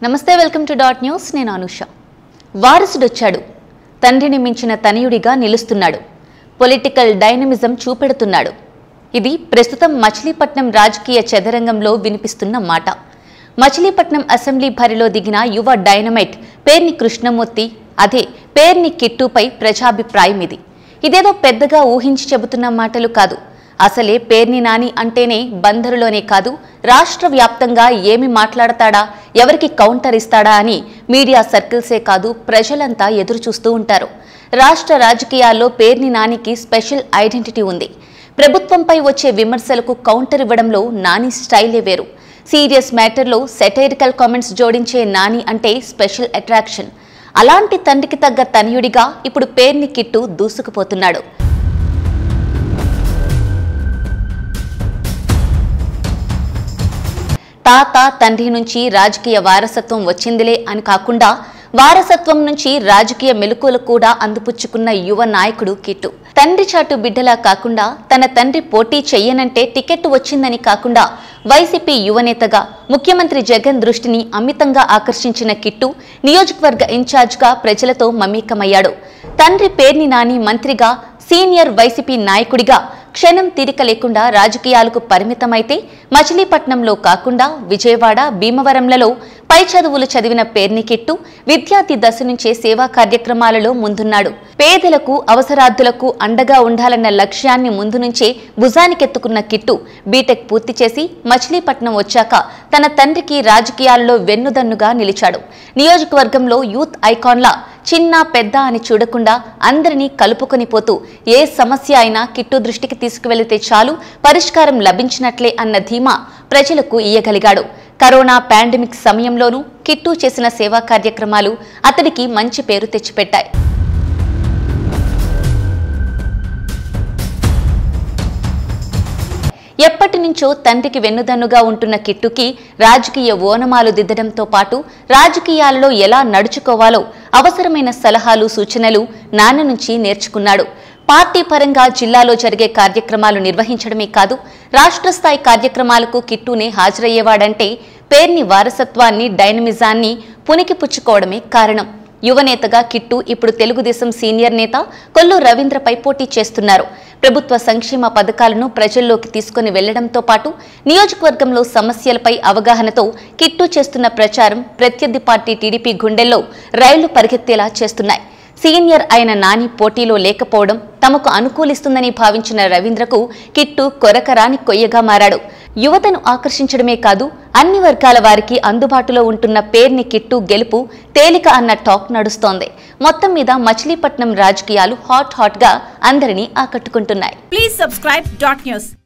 నమస్తే, welcome to dot news. నేను అనుష. వారసుడొచ్చాడు, తండ్రిని మించిన తనయుడిగా నిలుస్తున్నాడు, పొలిటికల్ డైనమిజం చూపెడుతున్నాడు. ఇది ప్రస్తుతం మచిలీపట్నం రాజకీయ చదరంగంలో వినిపిస్తున్న మాట. మచిలీపట్నం అసెంబ్లీ బరిలో దిగిన యువ డైనమైట్ పేర్ని కృష్ణమూర్తి, అదే పేర్ని కిట్టుపై ప్రజాభిప్రాయం ఇది. ఇదేదో పెద్దగా ఊహించి చెబుతున్న మాటలు కాదు. అసలే పేర్ని నాని అంటేనే బందరులోనే కాదు, రాష్ట్ర వ్యాప్తంగా ఏమి మాట్లాడతాడా, ఎవరికి కౌంటర్ ఇస్తాడా అని మీడియా సర్కిల్సే కాదు ప్రజలంతా ఎదురు చూస్తూ ఉంటారు. రాష్ట్ర రాజకీయాల్లో పేర్ని నానికి స్పెషల్ ఐడెంటిటీ ఉంది. ప్రభుత్వంపై వచ్చే విమర్శలకు కౌంటర్ ఇవ్వడంలో నాని స్టైలే వేరు. సీరియస్ మ్యాటర్లో సెటైరికల్ కామెంట్స్ జోడించే నాని అంటే స్పెషల్ అట్రాక్షన్. అలాంటి తండ్రికి తగ్గ తనయుడిగా ఇప్పుడు పేర్ని కిట్టు దూసుకుపోతున్నాడు. తాత తండ్రి నుంచి రాజకీయ వారసత్వం వచ్చిందిలే అని కాకుండా వారసత్వం నుంచి రాజకీయ మెలకువలు కూడా అందిపుచ్చుకున్న యువ నాయకుడు కిట్టు. తండ్రి చాటు బిడ్డలా కాకుండా తన తండ్రి పోటీ చెయ్యనంటే టికెట్ వచ్చిందని కాకుండా వైసీపీ యువనేతగా ముఖ్యమంత్రి జగన్ దృష్టిని అమితంగా ఆకర్షించిన కిట్టు నియోజకవర్గ ఇన్ఛార్జ్గా ప్రజలతో మమేకమయ్యాడు. తండ్రి పేర్ని నాని మంత్రిగా, సీనియర్ వైసీపీ నాయకుడిగా క్షణం తీరిక లేకుండా రాజకీయాలకు పరిమితమైతే మచిలీపట్నంలో కాకుండా విజయవాడ, భీమవరంలలో పై చదువులు చదివిన పేర్ని కిట్టు విద్యార్థి దశ నుంచే సేవా కార్యక్రమాలలో ముందున్నాడు. పేదలకు, అవసరార్థులకు అండగా ఉండాలన్న లక్ష్యాన్ని ముందు నుంచే భుజానికెత్తుకున్న కిట్టు బీటెక్ పూర్తి చేసి మచిలీపట్నం వచ్చాక తన తండ్రికి రాజకీయాల్లో వెన్నుదన్నుగా నిలిచాడు. నియోజకవర్గంలో యూత్ ఐకాన్లా చిన్న పెద్ద అని చూడకుండా అందరినీ కలుపుకొని పోతూ ఏ సమస్య అయినా కిట్టు దృష్టికి తీసుకువెళితే చాలు పరిష్కారం లభించినట్లే అన్న ధీమా ప్రజలకు ఇయ్యగలిగాడు. కరోనా పాండమిక్ సమయంలోనూ కిట్టు చేసిన సేవా కార్యక్రమాలు అతడికి మంచి పేరు తెచ్చిపెట్టాయి. ఎప్పటి నుంచో తండ్రికి వెన్నుదన్నుగా ఉంటున్న కిట్టుకి రాజకీయ ఓనమాలు దిద్దడంతో పాటు రాజకీయాలలో ఎలా నడుచుకోవాలో అవసరమైన సలహాలు, సూచనలు నాన్న నుంచి నేర్చుకున్నాడు. పార్టీ పరంగా జిల్లాలో జరిగే కార్యక్రమాలు నిర్వహించడమే కాదు, రాష్ట్ర స్థాయి కార్యక్రమాలకు కిట్టునే హాజరయ్యేవాడంటే పేర్ని వారసత్వాన్ని, డైనమిజాన్ని పుణికిపుచ్చుకోవడమే కారణం. యువనేతగా కిట్టు ఇప్పుడు తెలుగుదేశం సీనియర్ నేత కొల్లు రవీంద్రపై పోటీ చేస్తున్నారు. ప్రభుత్వ సంక్షేమ పథకాలను ప్రజల్లోకి తీసుకుని వెళ్లడంతో పాటు నియోజకవర్గంలో సమస్యలపై అవగాహనతో కిట్టు చేస్తున్న ప్రచారం ప్రత్యర్థి పార్టీ టీడీపీ గుండెల్లో రైళ్లు పరిగెత్తేలా చేస్తున్నాయి. సీనియర్ అయిన నాని పోటీలో లేకపోవడం తమకు అనుకూలిస్తుందని భావించిన రవీంద్రకు కిట్టు కొరకరాని కొయ్యగా మారాడు. యువతను ఆకర్షించడమే కాదు, అన్ని వర్గాల వారికి అందుబాటులో ఉంటున్న పేర్ని కిట్టు గెలుపు తేలిక అన్న టాక్ నడుస్తోంది. మొత్తం మీద మచిలీపట్నం రాజకీయాలు హాట్ గా అందరినీ ఆకట్టుకుంటున్నాయి. Please subscribe dot news.